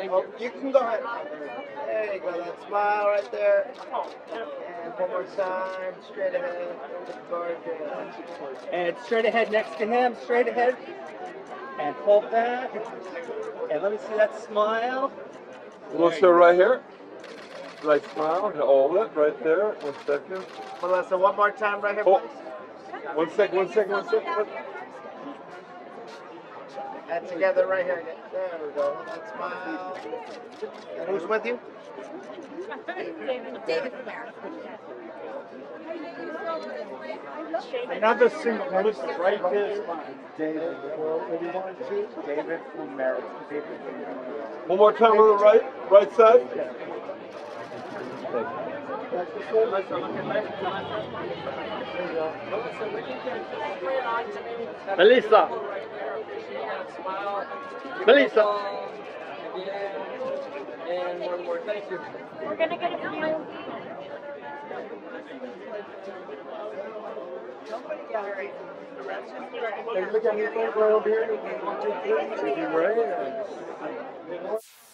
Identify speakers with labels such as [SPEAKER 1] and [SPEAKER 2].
[SPEAKER 1] Oh, you can go ahead. There you go, that smile right there. And one more time, straight ahead. And straight ahead next to him, straight ahead. And pull back. And let me see that smile.
[SPEAKER 2] Melissa, right here. Right smile. Hold it right there. 1 second.
[SPEAKER 1] Melissa, one more time right here,
[SPEAKER 2] Oh.
[SPEAKER 1] please.
[SPEAKER 2] 1 second, 1 second, 1 second.
[SPEAKER 1] And together right here. There we go. That smile. And who's with you?
[SPEAKER 3] David Fumero.
[SPEAKER 1] Another single. Melissa, right there. David. David Fumero.
[SPEAKER 2] One more time on the right side.
[SPEAKER 1] Melissa. Melissa.
[SPEAKER 4] And one more, thank you.
[SPEAKER 3] We're gonna get a few.
[SPEAKER 1] Look at me, right over here.